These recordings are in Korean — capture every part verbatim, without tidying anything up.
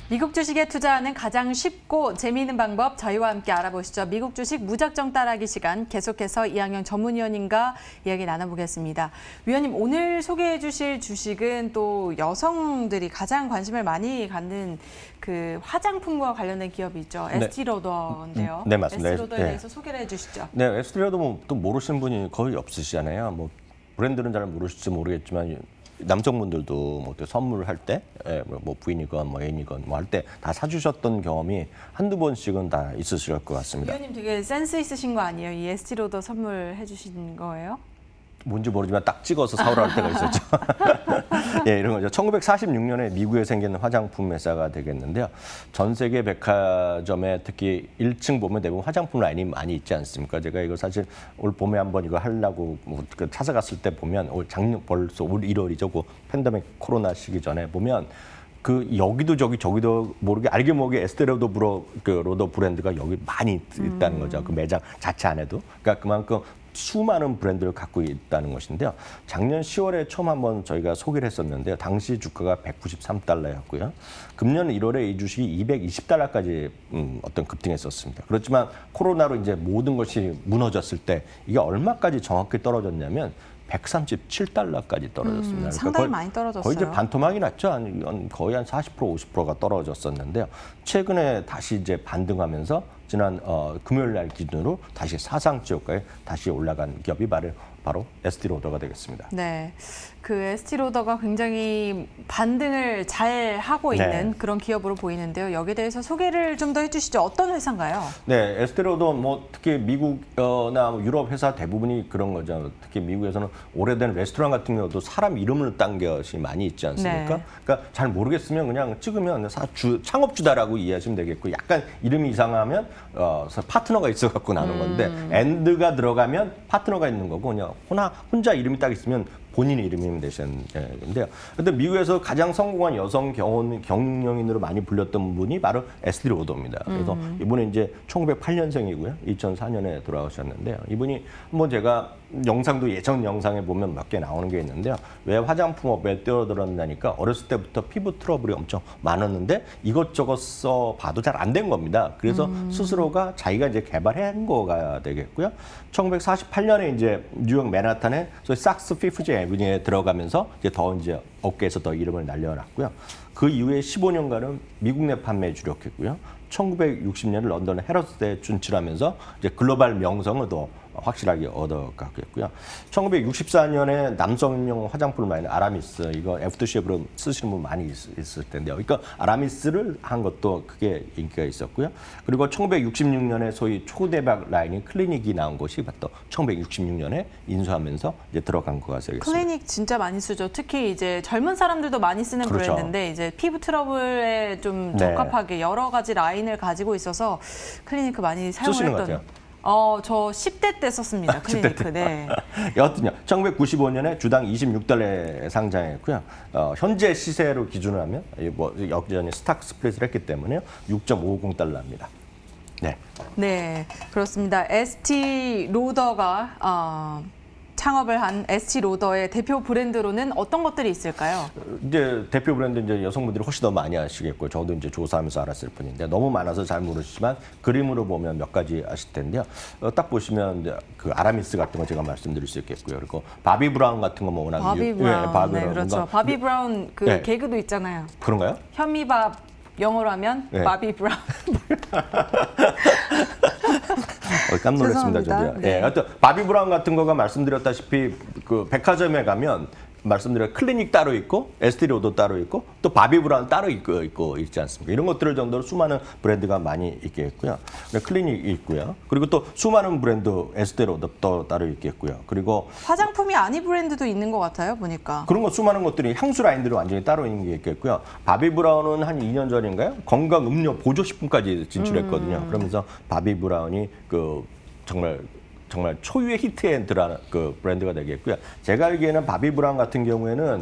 미국 주식에 투자하는 가장 쉽고 재미있는 방법 저희와 함께 알아보시죠. 미국 주식 무작정 따라하기 시간 계속해서 이항영 전문위원님과 이야기 나눠보겠습니다. 위원님, 오늘 소개해 주실 주식은 또 여성들이 가장 관심을 많이 갖는 그 화장품과 관련된 기업이 있죠. 네. 에스티로더인데요. 네, 맞습니다. 에스티로더에 네. 대해서 소개를 해주시죠. 네, 에스티로더 뭐 또 모르시는 분이 거의 없으시잖아요. 뭐 브랜드는 잘 모르실지 모르겠지만 남성분들도 뭐 선물할 때, 예, 뭐 부인이건 뭐 애인이건 뭐 할 때 다 사주셨던 경험이 한두 번씩은 다 있으실 것 같습니다. 위원님 되게 센스 있으신 거 아니에요? 이 에스티로더 선물해 주신 거예요? 뭔지 모르지만 딱 찍어서 사오라 할 때가 있었죠. 예, 이런 거죠. 천구백사십육 년에 미국에 생긴 화장품 회사가 되겠는데요. 전 세계 백화점에 특히 일 층 보면 대부분 화장품 라인이 많이 있지 않습니까? 제가 이거 사실 올 봄에 한번 이거 하려고 뭐 찾아갔을 때 보면 올 작년 벌써 올 일월이죠. 그 팬데믹 코로나 시기 전에 보면 그 여기도 저기 저기도 모르게 알게 모르게 에스테로더 브로 그 로더 브랜드가 여기 많이 있다는 거죠. 그 매장 자체 안에도. 그러니까 그만큼 수많은 브랜드를 갖고 있다는 것인데요. 작년 시월에 처음 한번 저희가 소개를 했었는데요. 당시 주가가 백구십삼 달러였고요. 금년 일월에 이 주식이 이백이십 달러까지 음, 어떤 급등했었습니다. 그렇지만 코로나로 이제 모든 것이 무너졌을 때 이게 얼마까지 정확히 떨어졌냐면 백삼십칠 달러까지 떨어졌습니다. 음, 상당히 그러니까 거의, 많이 떨어졌어요. 거의 이제 반토막이 났죠. 한, 거의 한 사십 퍼센트, 오십 퍼센트가 떨어졌었는데요. 최근에 다시 이제 반등하면서 지난 어, 금요일 날 기준으로 다시 사상 최고가에 다시 올라간 기업이 바로, 바로 에스티로더가 되겠습니다. 네, 그 에스티로더가 굉장히 반등을 잘 하고 있는 네. 그런 기업으로 보이는데요. 여기에 대해서 소개를 좀 더 해주시죠. 어떤 회사인가요? 네, 에스티로더 뭐 특히 미국이나 유럽 회사 대부분이 그런 거죠. 특히 미국에서는 오래된 레스토랑 같은 경우도 사람 이름을 딴 것이 많이 있지 않습니까? 네. 그러니까 잘 모르겠으면 그냥 찍으면 사, 주, 창업주다라고 이해하시면 되겠고, 약간 이름이 이상하면 어, 파트너가 있어갖고 나눈 건데 음. 엔드가 들어가면 파트너가 있는 거고, 그냥 혼자, 혼자 이름이 딱 있으면 본인의 이름이면 되시는데요. 근데 미국에서 가장 성공한 여성 경영, 경영인으로 많이 불렸던 분이 바로 에스티로더입니다. 그래서 음. 이분이 이제 천구백팔 년생이고요. 이천사 년에 돌아오셨는데요. 이분이 한번 제가 영상도 예전 영상에 보면 몇 개 나오는 게 있는데요. 왜 화장품업에 뛰어들었냐니까 어렸을 때부터 피부 트러블이 엄청 많았는데 이것저것 써봐도 잘 안 된 겁니다. 그래서 음. 스스로가 자기가 이제 개발한 거가 되겠고요. 천구백사십팔 년에 이제 뉴욕 맨하탄에 소위 sak스 피프즈 애비뉴에 들어가면서 이제 더 이제 업계에서 더 이름을 날려놨고요. 그 이후에 십오 년간은 미국 내 판매에 주력했고요. 천구백육십 년에 런던 헤러스대에 준출하면서 이제 글로벌 명성을 더 확실하게 얻어갔겠고요. 천구백육십사 년에 남성용 화장품 라인 아라미스, 이거 애프터쉐이브로 쓰시는 분 많이 있, 있을 텐데요. 그러니까 아라미스를 한 것도 크게 인기가 있었고요. 그리고 천구백육십육 년에 소위 초대박 라인인 클리닉이 나온 것이 또 천구백육십육 년에 인수하면서 이제 들어간 거가 되겠습니다. 클리닉 진짜 많이 쓰죠. 특히 이제 젊은 사람들도 많이 쓰는 그렇죠. 브랜드인데 이제 피부 트러블에 좀 적합하게 네. 여러 가지 라인을 가지고 있어서 클리닉 많이 사용을 했던. 어, 저 십 대 때 썼습니다. 클리니크. 네. 여하튼요. 천구백구십오 년에 주당 이십육 달러에 상장했고요. 어, 현재 시세로 기준을 하면 뭐 여기전에 스탁 스플릿을 했기 때문에 육 점 오공 달러입니다. 네. 네, 그렇습니다. 에스티로더가 어, 창업을 한 에스티로더의 대표 브랜드로는 어떤 것들이 있을까요? 이제 대표 브랜드 이제 여성분들이 훨씬 더 많이 아시겠고, 저도 이제 조사하면서 알았을 뿐인데 너무 많아서 잘 모르시지만 그림으로 보면 몇 가지 아실 텐데요. 어, 딱 보시면 이제 그 아라미스 같은 거 제가 말씀드릴 수 있겠고요. 그리고 바비 브라운 같은 거 뭐 워낙 바비 유, 브라운, 네, 바비 네, 브라운. 그렇죠. 뭔가, 바비 브라운 그 네. 개그도 있잖아요. 그런가요? 현미밥 영어로 하면 네. 바비 브라운. 어, 깜 놀랐습니다, 저도요. 네. 예, 하여튼 바비 브라운 같은 거가 말씀드렸다시피 그 백화점에 가면 말씀드린 클리닉 따로 있고 에스티로더 따로 있고 또 바비 브라운 따로 있고, 있고 있지 않습니까? 이런 것들을 정도로 수많은 브랜드가 많이 있겠고요. 클리닉이 있고요. 그리고 또 수많은 브랜드 에스티로더 또 따로 있겠고요. 그리고 화장품이 아닌 브랜드도 있는 것 같아요, 보니까. 그런 거 수많은 것들이 향수 라인들이 완전히 따로 있는 게 있겠고요. 바비 브라운은 한 이 년 전인가요? 건강 음료 보조식품까지 진출했거든요. 음. 그러면서 바비 브라운이 그 정말 정말 초유의 히트앤드라는 그 브랜드가 되겠고요. 제가 알기에는 바비 브라운 같은 경우에는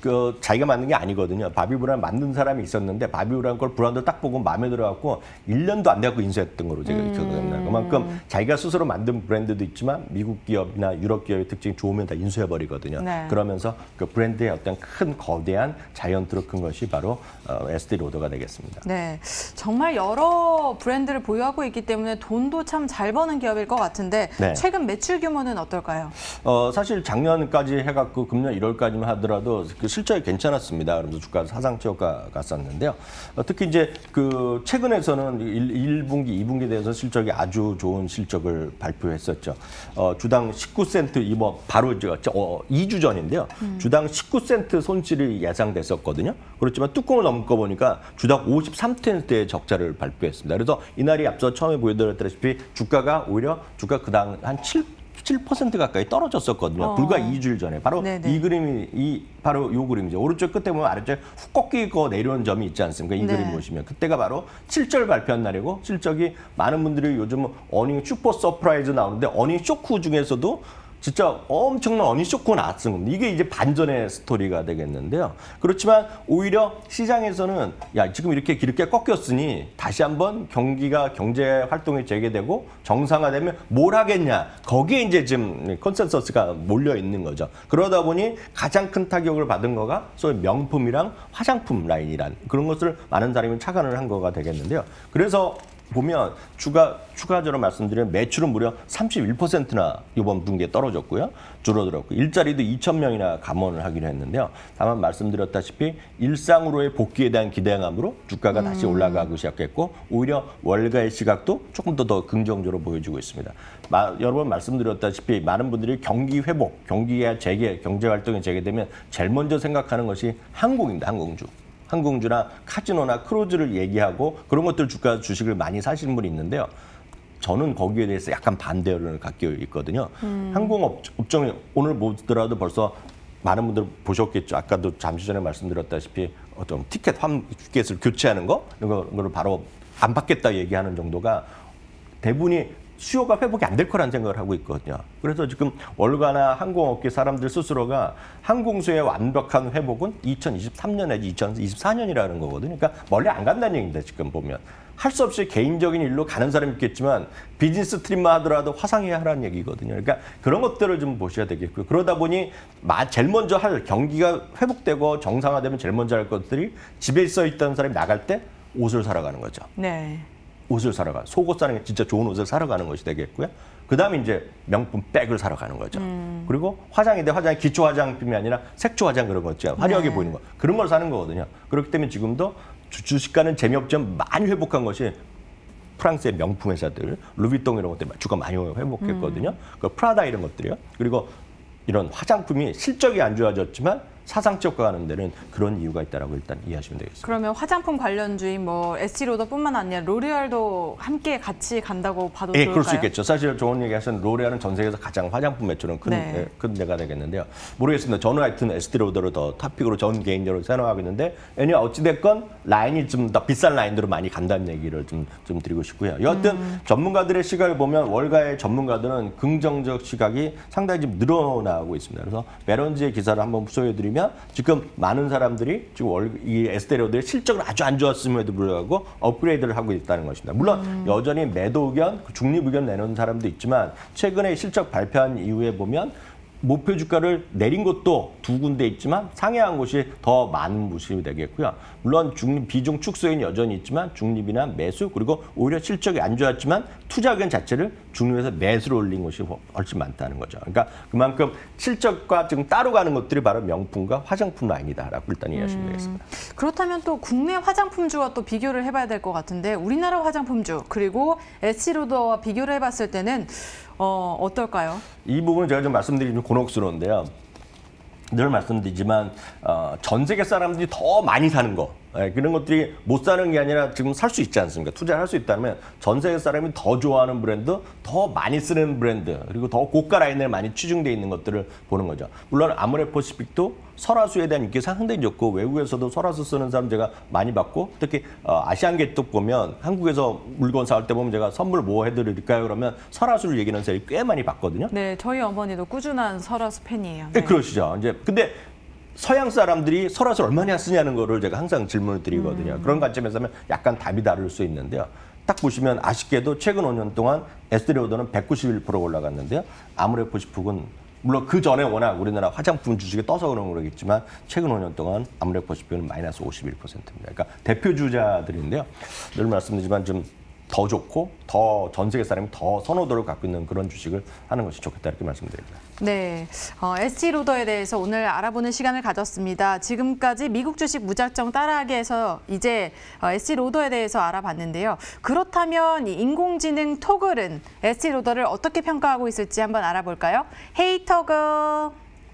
그 자기가 만든 게 아니거든요. 바비 브라운 만든 사람이 있었는데 바비 브라운 걸 브라운드 딱 보고 마음에 들어갖고 일 년도 안 돼갖고 인수했던 거로 제가 기억합니다. 음. 그만큼 자기가 스스로 만든 브랜드도 있지만 미국 기업이나 유럽 기업의 특징이 좋으면 다 인수해버리거든요. 네. 그러면서 그 브랜드의 어떤 큰 거대한 자이언트로 큰 것이 바로 어, 에스티 로더가 되겠습니다. 네, 정말 여러 브랜드를 보유하고 있기 때문에 돈도 참 잘 버는 기업일 것 같은데 네. 최근 매출 규모는 어떨까요? 어, 사실 작년까지 해갖고 금년 일월까지만 하더라도 그 실적이 괜찮았습니다. 그래서 주가 사상 최고가 갔었는데요. 어, 특히 이제 그 최근에서는 일 분기, 이 분기에 대해서 실적이 아주 좋은 실적을 발표했었죠. 어, 주당 십구 센트 이번 바로 어, 이 주 전인데요. 음. 주당 십구 센트 손실이 예상됐었거든요. 그렇지만 뚜껑을 넘고 보니까 주당 오십삼 센트의 적자를 발표했습니다. 그래서 이날이 앞서 처음에 보여드렸다시피 주가가 오히려 주가 그당 한 칠 퍼센트 가까이 떨어졌었거든요. 어. 불과 이 주일 전에. 바로 네네. 이 그림이, 이, 바로 요 그림이죠. 오른쪽 끝에 보면 아래쪽에 훅 꺾이고 내려온 점이 있지 않습니까? 이 네. 그림 보시면. 그때가 바로 실적을 발표한 날이고, 실적이 많은 분들이 요즘 어닝 슈퍼 서프라이즈 나오는데, 어닝 쇼크 중에서도 진짜 엄청난 어닝 쇼크가 나왔던 겁니다. 이게 이제 반전의 스토리가 되겠는데요. 그렇지만 오히려 시장에서는 야 지금 이렇게 길게 꺾였으니 다시 한번 경기가 경제 활동이 재개되고 정상화되면 뭘 하겠냐. 거기에 이제 지금 컨센서스가 몰려 있는 거죠. 그러다 보니 가장 큰 타격을 받은 거가 소위 명품이랑 화장품 라인이란 그런 것을 많은 사람이 착안을 한 거가 되겠는데요. 그래서 보면 추가, 추가적으로 말씀드리면 매출은 무려 삼십일 퍼센트나 이번 분기에 떨어졌고요. 줄어들었고 일자리도 이천 명이나 감원을 하기로 했는데요. 다만 말씀드렸다시피 일상으로의 복귀에 대한 기대감으로 주가가 음. 다시 올라가기 시작했고 오히려 월가의 시각도 조금 더, 더 긍정적으로 보여주고 있습니다. 마, 여러 번 말씀드렸다시피 많은 분들이 경기 회복, 경기가 재개, 경제활동이 재개되면 제일 먼저 생각하는 것이 항공입니다. 항공주. 항공주나 카지노나 크루즈를 얘기하고 그런 것들 주가 주식을 많이 사시는 분이 있는데요. 저는 거기에 대해서 약간 반대를 갖고 있거든요. 음. 항공업종이 오늘 보더라도 벌써 많은 분들 보셨겠죠. 아까도 잠시 전에 말씀드렸다시피 어떤 티켓 환 티켓을 교체하는 거 이런 거를 바로 안 받겠다 얘기하는 정도가 대부분이 수요가 회복이 안 될 거라는 생각을 하고 있거든요. 그래서 지금 월가나 항공업계 사람들 스스로가 항공수의 완벽한 회복은 이천이십삼 년 내지 이천이십사 년이라는 거거든요. 그러니까 멀리 안 간다는 얘기입니다. 지금 보면. 할 수 없이 개인적인 일로 가는 사람이 있겠지만 비즈니스 트립만 하더라도 화상해야 하라는 얘기거든요. 그러니까 그런 것들을 좀 보셔야 되겠고요. 그러다 보니 제일 먼저 할 경기가 회복되고 정상화되면 제일 먼저 할 것들이 집에 있어 있던 사람이 나갈 때 옷을 사러 가는 거죠. 네. 옷을 사러 가. 속옷 사는 게 진짜 좋은 옷을 사러 가는 것이 되겠고요. 그 다음에 이제 명품 백을 사러 가는 거죠. 음. 그리고 화장인데 화장이 기초 화장품이 아니라 색조 화장 그런 거 있죠. 화려하게 네. 보이는 거. 그런 걸 사는 거거든요. 그렇기 때문에 지금도 주식가는 재미없지만 많이 회복한 것이 프랑스의 명품 회사들, 루비통 이런 것들 주가 많이 회복했거든요. 음. 그 프라다 이런 것들이요. 그리고 이런 화장품이 실적이 안 좋아졌지만 사상적 가는 데는 그런 이유가 있다라고 일단 이해하시면 되겠습니다. 그러면 화장품 관련주인 뭐 에스티로더뿐만 아니라 로레알도 함께 같이 간다고 봐도 예, 좋을까요? 그럴 수 있겠죠. 사실 좋은 얘기하신 로레알은 전 세계에서 가장 화장품 매출은 큰, 네. 예, 큰 데가 되겠는데요. 모르겠습니다. 저는 하여튼 에스티로더를 더 토픽으로 전 개인적으로 생각하고 있는데 애니 어찌됐건 라인이 좀 더 비싼 라인으로 많이 간다는 얘기를 좀, 좀 드리고 싶고요. 여하튼 음. 전문가들의 시각을 보면 월가의 전문가들은 긍정적 시각이 상당히 좀 늘어나고 있습니다. 그래서 메런지의 기사를 한번 소개해드리면 지금 많은 사람들이 지금 월, 이 에스테로드의 실적은 아주 안 좋았음에도 불구하고 업그레이드를 하고 있다는 것입니다. 물론 음. 여전히 매도 의견, 중립 의견 내놓은 사람도 있지만 최근에 실적 발표한 이후에 보면 목표 주가를 내린 것도 두 군데 있지만 상회한 곳이 더 많은 모습이 되겠고요. 물론 중립, 비중 축소인 여전히 있지만 중립이나 매수 그리고 오히려 실적이 안 좋았지만 투자 의견 자체를 중립에서 매수로 올린 곳이 훨씬 많다는 거죠. 그러니까 그만큼 실적과 지금 따로 가는 것들이 바로 명품과 화장품 라인이다라고 일단 이해하시면 되겠습니다. 음, 그렇다면 또 국내 화장품주와 또 비교를 해봐야 될 것 같은데 우리나라 화장품주 그리고 에스티로더와 비교를 해봤을 때는 어, 어떨까요? 이 부분은 제가 좀 말씀드리기 좀 곤혹스러운데요. 늘 말씀드리지만 어, 전 세계 사람들이 더 많이 사는 거 예, 그런 것들이 못 사는 게 아니라 지금 살 수 있지 않습니까? 투자를 할 수 있다면 전 세계 사람이 더 좋아하는 브랜드, 더 많이 쓰는 브랜드, 그리고 더 고가 라인에 많이 치중되어 있는 것들을 보는 거죠. 물론 아모레퍼시픽도 설화수에 대한 인기가 상당히 좋고 외국에서도 설화수 쓰는 사람 제가 많이 봤고 특히 어, 아시안게톡 보면 한국에서 물건 사올 때 보면 제가 선물 뭐 해드릴까요? 그러면 설화수를 얘기하는 사람이 꽤 많이 봤거든요. 네, 저희 어머니도 꾸준한 설화수 팬이에요. 네. 네, 네. 그러시죠. 이제 근데 서양 사람들이 설화를 얼마나 쓰냐는 거를 제가 항상 질문을 드리거든요. 음. 그런 관점에서 하면 약간 답이 다를 수 있는데요. 딱 보시면 아쉽게도 최근 오 년 동안 에스티 로더는 백구십일 퍼센트 올라갔는데요. 아모레퍼시픽은 물론 그 전에 워낙 우리나라 화장품 주식이 떠서 그런 거겠지만 최근 오 년 동안 아모레퍼시픽은 마이너스 오십일 퍼센트입니다. 그러니까 대표 주자들인데요. 늘 말씀드리지만 좀 더 좋고 더 전 세계 사람이 더 선호도를 갖고 있는 그런 주식을 하는 것이 좋겠다 이렇게 말씀드립니다. 네, 어, 에스티 로더에 대해서 오늘 알아보는 시간을 가졌습니다. 지금까지 미국 주식 무작정 따라하기에서 이제 어, 에스티 로더에 대해서 알아봤는데요. 그렇다면 이 인공지능 토글은 에스티 로더를 어떻게 평가하고 있을지 한번 알아볼까요? 헤이 토글.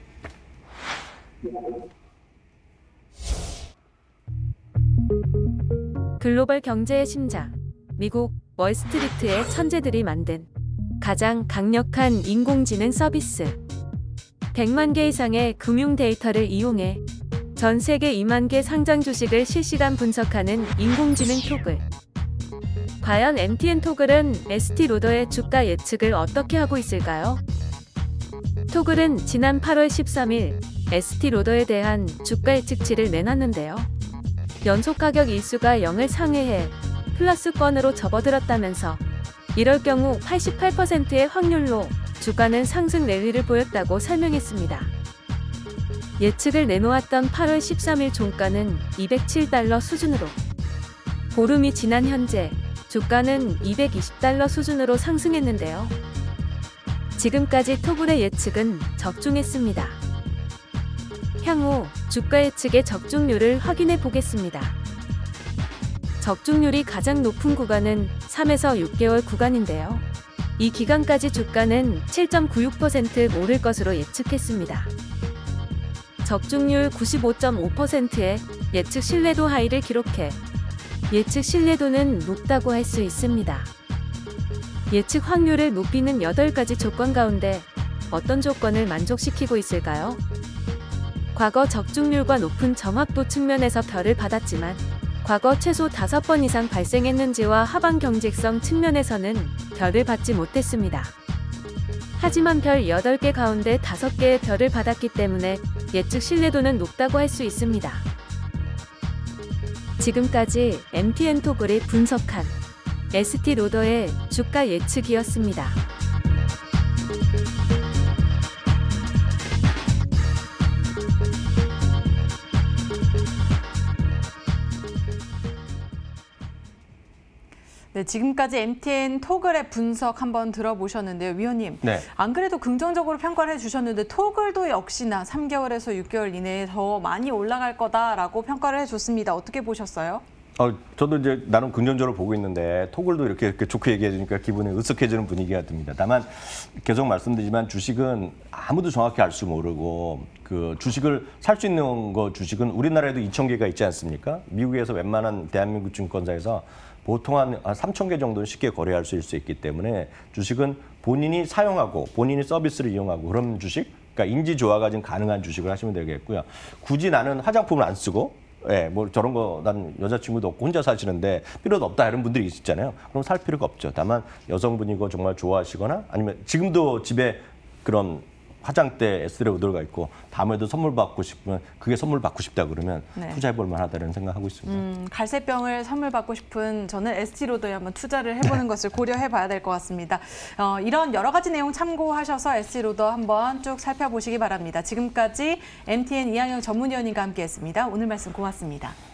글로벌 경제의 심장, 미국 월스트리트의 천재들이 만든 가장 강력한 인공지능 서비스. 백만 개 이상의 금융 데이터를 이용해 전 세계 이만 개 상장 주식을 실시간 분석하는 인공지능 토글. 과연 엠티엔 토글은 에스티 로더의 주가 예측을 어떻게 하고 있을까요? 토글은 지난 팔월 십삼일 에스티 로더에 대한 주가 예측치를 내놨는데요. 연속 가격 일수가 영을 상회해 플러스권으로 접어들었다면서 이럴 경우 팔십팔 퍼센트의 확률로 주가는 상승 랠리를 보였다고 설명했습니다. 예측을 내놓았던 팔월 십삼일 종가는 이백칠 달러 수준으로, 보름이 지난 현재 주가는 이백이십 달러 수준으로 상승했는데요. 지금까지 토글의 예측은 적중했습니다. 향후 주가 예측의 적중률을 확인해 보겠습니다. 적중률이 가장 높은 구간은 삼에서 육 개월 구간인데요. 이 기간까지 주가는 칠 점 구육 퍼센트 오를 것으로 예측했습니다. 적중률 구십오 점 오 퍼센트의 예측 신뢰도 하이를 기록해 예측 신뢰도는 높다고 할 수 있습니다. 예측 확률을 높이는 여덟 가지 조건 가운데 어떤 조건을 만족시키고 있을까요? 과거 적중률과 높은 정확도 측면에서 별을 받았지만 과거 최소 다섯 번 이상 발생했는지와 하방 경직성 측면에서는 별을 받지 못했습니다. 하지만 별 여덟 개 가운데 다섯 개의 별을 받았기 때문에 예측 신뢰도는 높다고 할 수 있습니다. 지금까지 엠티엔 토글이 분석한 에스티 로더의 주가 예측이었습니다. 네, 지금까지 엠티엔 토글의 분석 한번 들어보셨는데요. 위원님, 네. 안 그래도 긍정적으로 평가를 해주셨는데 토글도 역시나 삼 개월에서 육 개월 이내에 더 많이 올라갈 거다라고 평가를 해줬습니다. 어떻게 보셨어요? 어, 저도 이제 나름 긍정적으로 보고 있는데 토글도 이렇게, 이렇게 좋게 얘기해 주니까 기분이 으쓱해지는 분위기가 듭니다. 다만 계속 말씀드리지만 주식은 아무도 정확히 알 수 모르고 그 주식을 살 수 있는 거 주식은 우리나라에도 이천 개가 있지 않습니까? 미국에서 웬만한 대한민국 증권사에서 보통 한 삼천 개 정도는 쉽게 거래할 수 있기 때문에 주식은 본인이 사용하고 본인이 서비스를 이용하고 그런 주식, 그러니까 인지 조화가 좀 가능한 주식을 하시면 되겠고요. 굳이 나는 화장품을 안 쓰고 예, 뭐 저런 거 난 여자친구도 없고 혼자 사시는데 필요도 없다 이런 분들이 있잖아요. 그럼 살 필요가 없죠. 다만 여성분이고 정말 좋아하시거나 아니면 지금도 집에 그런 화장대 에스티 로더가 있고 다음에도 선물 받고 싶으면 그게 선물 받고 싶다 그러면 네. 투자해볼 만하다는 생각하고 있습니다. 음, 갈색병을 선물 받고 싶은 저는 에스티 로더에 한번 투자를 해보는 것을 고려해봐야 될 것 같습니다. 어, 이런 여러 가지 내용 참고하셔서 에스티 로더 한번 쭉 살펴보시기 바랍니다. 지금까지 엠티엔 이항영 전문위원님과 함께했습니다. 오늘 말씀 고맙습니다.